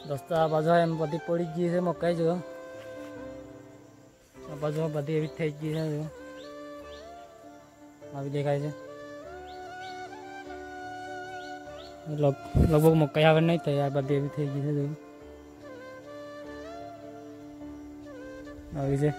दोस्तों आ बाजू एम बधी पड़ी गई है मकाई जो आ बाजू बधी एवी थई गई है जो अभी देखाय છે लगभग मकाई आगे नहीं थी आ बधी एवी थई गई है जो अभी છે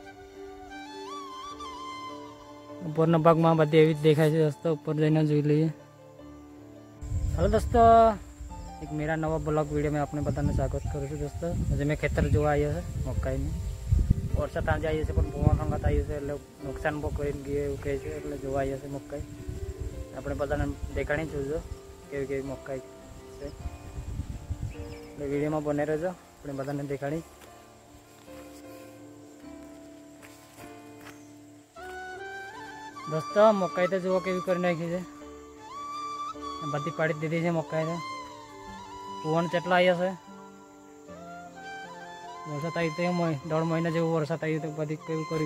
ऊपरना भागમાં बधी एवी देखाय છે दोस्तों ऊपर जईने જોઈ લઈએ। हेलो दोस्तों एक मेरा नवा ब्लॉग वीडियो में आपने बताने स्वागत करूँ दोस्तों। आज मैं खेतर जो आई है मकाई में वर्षा था जाइए से पवन संगत आई से नुकसान बो कर कहे जो आई है मकाई अपने बताने देखाणी जो केवी मकाई से वीडियो में बने रहो अपने बताने देखाणी। दोस्तों मकाई तो जो केवी कर नाखी है बधी पाड़ी दीदी है मकाई ने पवन चेटला आई है वरसाद आई तो 1.5 महीना जो वरसाद आई तो बधी केवी कर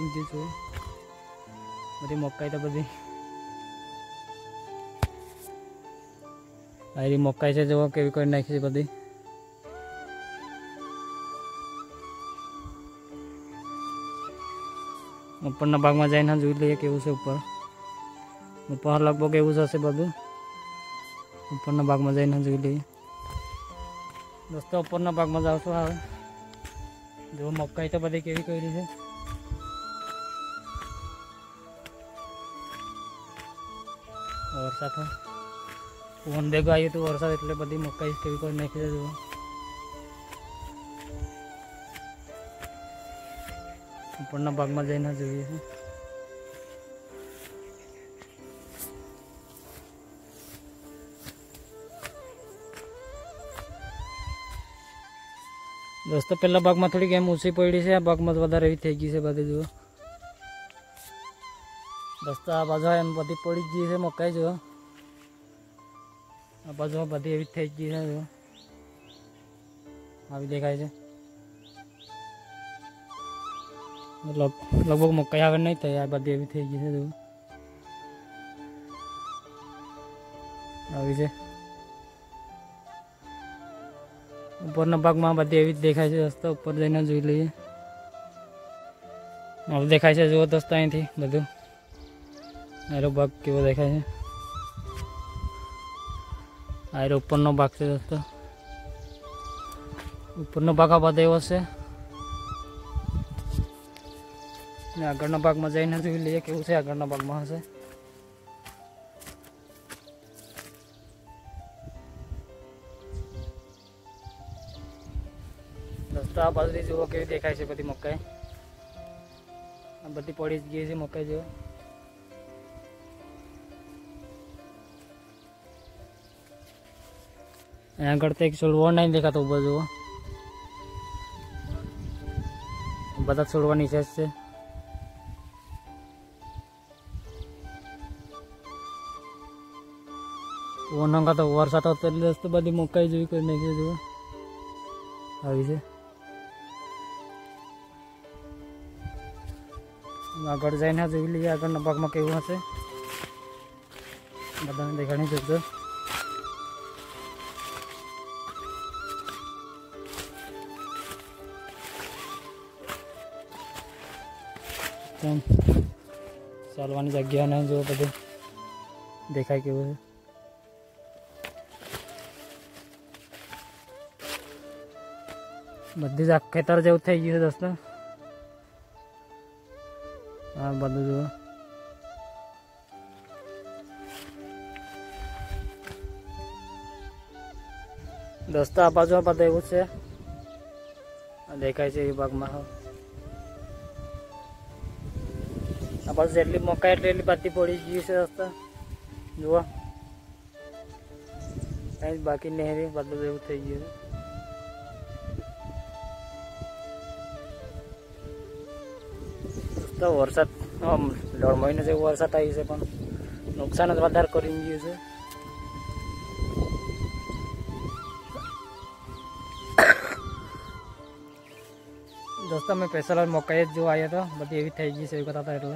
बधी मकाई तो बधी आई मकाई से जो केवी कर नाखी बधी ऊपरना भाग में जाए जोई लीए केवू से ऊपर लगभग एवं हे बधु ऊपरना भाग में जाए जोई लीए। दोस्तों ऊपरना भाग में जाऊँ छूँ हाँ जो मकाई तो बधी केवी करी है वरसाद पवन बेगो आई तो वरसाद एटले बधी मकाई केवी कर नाखी है जो ऊपरना भाग में जाए जोईए। दोस्तों पहला भाग में थोड़ी गेम ऊँची पड़ी है भाग में वधारे एवी थई गई है बधी जो दोस्तों आ बाजू एम बधी पड़ी गई है मकाई जो आ बाजू बधी एवी थई गई है जो अभी देखाय છે लगभग मकाई आगे नहीं थी आ बधी एवी थई गई है जो अभी છે ऊपरना भाग में बधी एवी देखाय છે दोस्तों ऊपर जईने જોઈ લઈએ। अब देखाय છે जो दोस्तों अहीं थी बधु आरो भाग केवो देखाय છે आरो ऊपरनो भाग છે दोस्तों ऊपरनो भाग आ बधो एवो છે आगळना भाग में जाइने जोई लीए केवुं छे आगळना भाग में हशे। दोस्तों आ बाजू जुओ केवी देखाय छे बधी मकाई आ बधी पड़ी ज गई छे मकाई जो अहीं आगळ तो एक छोड़वा नहीं देखातो उभो जुओ बधा छोड़वा नीचे ज छे। पवन का तो वरसाद होते दोस्तों बधी मकाई जोई कर नाखी जो आई है आगळ जाइने जोई लीए आगळना भाग में केवुं हशे बधाने देखाणी जोजो। चालवानी जग्या नहीं जो बधु देखाय केवुं छे बधी ज खेतर जेवुं थई गयुं दोस्तों आ बधु जो दोस्तों आ बाजू बधु एवुं छे देखाय छे ए भाग में आ बाजू जेटली मकाई एटली बधी पड़ी गई है दोस्तों जुओ कहीं बाकी नहीं रही बधु एवुं थई गयुं तो वरसाद 1.5 महीना जो वरसाद आई है नुकसान ज वधारे करी गयुं छे। दोस्तों मैं स्पेशल मकाई जो आया था बधी एवी थई गई से बताता एटले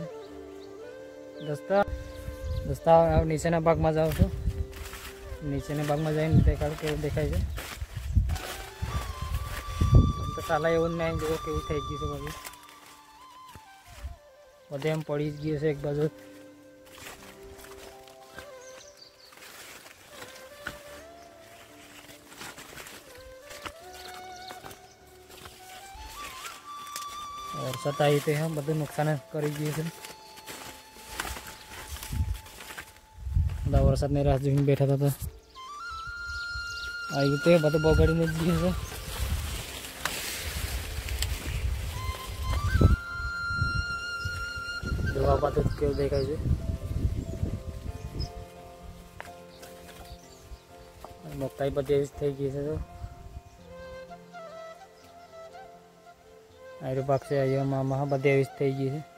दोस्तों नीचे भाग में जाऊँ छूँ नीचे भाग में जाए देखाड़ के देखाय छे વરસાદ એવું જ નહીં, જો કેવું થઈ ગયું છે બધું. બધે એમ પડી જ ગયું છે એક બાજુ. વરસાદ આવી તે બધું નુકસાન કરી ગયું છે. બધા વરસાદની રાહ જોઈને બેઠા હતા તો આવી તે બધું બગાડીને જ ગયું છે. જોવા પાતું જ કેવું દેખાય છે. મકાઈ બધી એવી જ થઈ ગઈ છે. તો આયરો પાક છે અહીંયા બધી એવી જ થઈ ગઈ છે.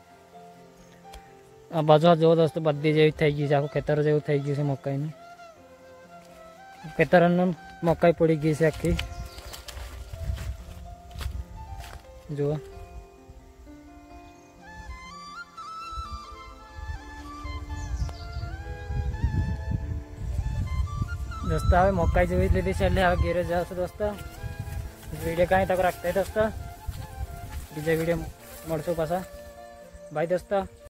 આ બાજુ જોવો દોસ્તો બધી જેવી થઈ ગઈ છે. આખું ખેતર જેવું થઈ ગયું છે મકાઈનું. ખેતરનું મકાઈ પડી ગઈ છે આખી. જુઓ દોસ્તો હવે મકાઈ જેવી જ લીધી છે એટલે હવે ઘેરે જશે દોસ્તો. વિડીયો કાંઈ તક રાખતા દોસ્તો. બીજા વિડીયો મળશું પાછા. બાય દોસ્તો.